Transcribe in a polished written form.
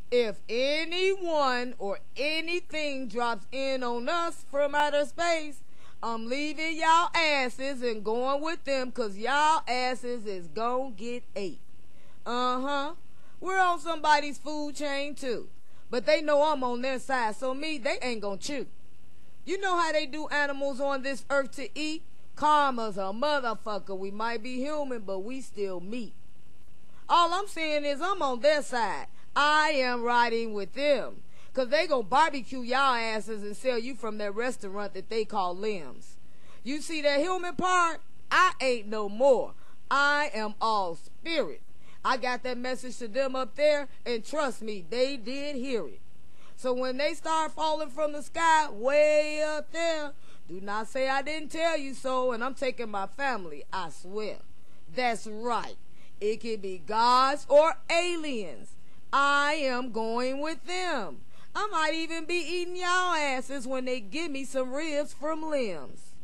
If anyone or anything drops in on us from outer space, I'm leaving y'all asses and going with them, 'cause y'all asses is gon' get ate. Uh-huh. We're on somebody's food chain too. But they know I'm on their side, so they ain't gonna chew. You know how they do animals on this earth to eat? Karma's a motherfucker. We might be human, but we still meat. All I'm saying is I'm on their side. I am riding with them. 'Cause they gon' barbecue y'all asses and sell you from their restaurant that they call Limbs. You see that human part? I ain't no more. I am all spirit. I got that message to them up there, and trust me, they did hear it. So when they start falling from the sky way up there, do not say I didn't tell you so, and I'm taking my family, I swear. That's right. It could be gods or aliens. I am going with them. I might even be eating y'all asses when they give me some ribs from Limbs.